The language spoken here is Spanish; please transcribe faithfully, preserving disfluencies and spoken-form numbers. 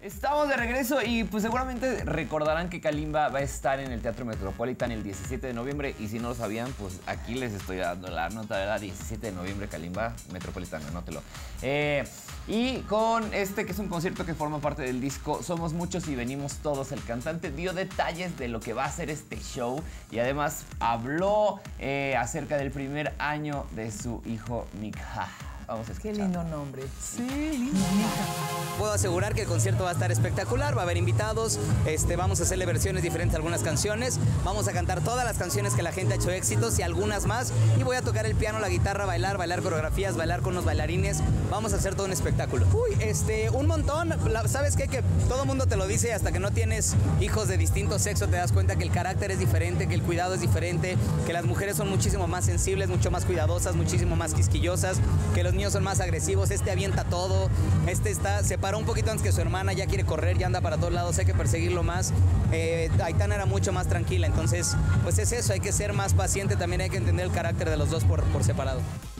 Estamos de regreso y pues seguramente recordarán que Kalimba va a estar en el Teatro Metropolitan el diecisiete de noviembre y si no lo sabían, pues aquí les estoy dando la nota, ¿verdad? diecisiete de noviembre, Kalimba, Metropolitan, anótelo. Eh, y con este que es un concierto que forma parte del disco Somos Muchos y Venimos Todos, el cantante dio detalles de lo que va a ser este show y además habló eh, acerca del primer año de su hijo Mika. Vamos a escuchar. Qué lindo nombre. Sí, lindo. Puedo asegurar que el concierto va a estar espectacular, va a haber invitados, este, vamos a hacerle versiones diferentes a algunas canciones, vamos a cantar todas las canciones que la gente ha hecho éxitos y algunas más, y voy a tocar el piano, la guitarra, bailar, bailar coreografías, bailar con los bailarines, vamos a hacer todo un espectáculo. Uy, este, un montón, ¿sabes qué? Que todo el mundo te lo dice, hasta que no tienes hijos de distinto sexo te das cuenta que el carácter es diferente, que el cuidado es diferente, que las mujeres son muchísimo más sensibles, mucho más cuidadosas, muchísimo más quisquillosas, que los niños son más agresivos, este avienta todo, este está, se paró un poquito antes que su hermana, ya quiere correr, ya anda para todos lados, hay que perseguirlo más. eh, Aitana era mucho más tranquila, entonces pues es eso, hay que ser más paciente, también hay que entender el carácter de los dos por, por separado.